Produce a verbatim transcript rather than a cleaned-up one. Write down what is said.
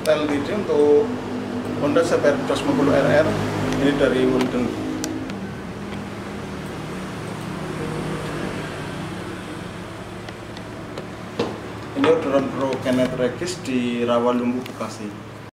setel gini untuk Honda C B R dua ratus lima puluh R R. Ini dari Holden. Ini orderan Pro Kenneth Regis di Rawalumbu, Bekasi.